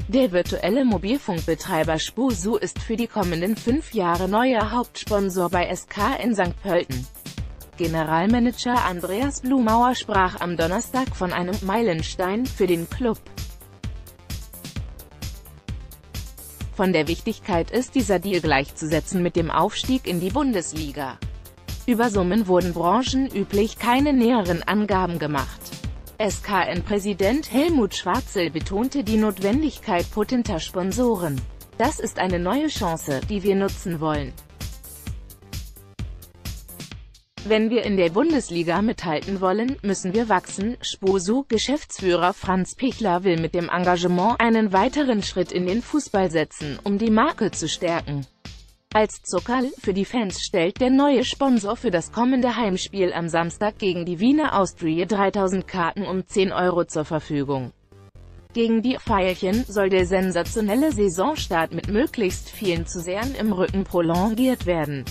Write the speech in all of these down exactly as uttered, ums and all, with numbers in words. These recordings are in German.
Der virtuelle Mobilfunkbetreiber Spusu ist für die kommenden fünf Jahre neuer Hauptsponsor bei S K in Sankt Pölten. Generalmanager Andreas Blumauer sprach am Donnerstag von einem Meilenstein für den Klub. Von der Wichtigkeit ist dieser Deal gleichzusetzen mit dem Aufstieg in die Bundesliga. Über Summen wurden branchenüblich keine näheren Angaben gemacht. S K N-Präsident Helmut Schwarzel betonte die Notwendigkeit potenter Sponsoren. Das ist eine neue Chance, die wir nutzen wollen. Wenn wir in der Bundesliga mithalten wollen, müssen wir wachsen. Spusu-Geschäftsführer Franz Pichler will mit dem Engagement einen weiteren Schritt in den Fußball setzen, um die Marke zu stärken. Als Zuckerl für die Fans stellt der neue Sponsor für das kommende Heimspiel am Samstag gegen die Wiener Austria dreitausend Karten um zehn Euro zur Verfügung. Gegen die Veilchen soll der sensationelle Saisonstart mit möglichst vielen Zusehern im Rücken prolongiert werden.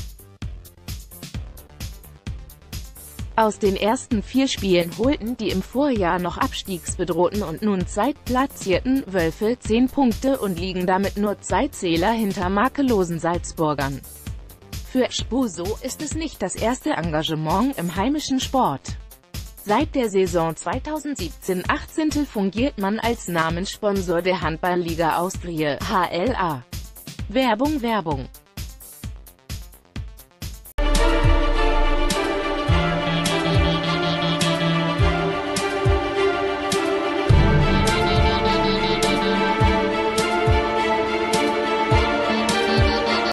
Aus den ersten vier Spielen holten die im Vorjahr noch abstiegsbedrohten und nun zweitplatzierten Wölfe zehn Punkte und liegen damit nur zwei Zähler hinter makellosen Salzburgern. Für Spusu ist es nicht das erste Engagement im heimischen Sport. Seit der Saison zweitausendsiebzehn achtzehn fungiert man als Namenssponsor der Handballliga Austria H L A. Werbung Werbung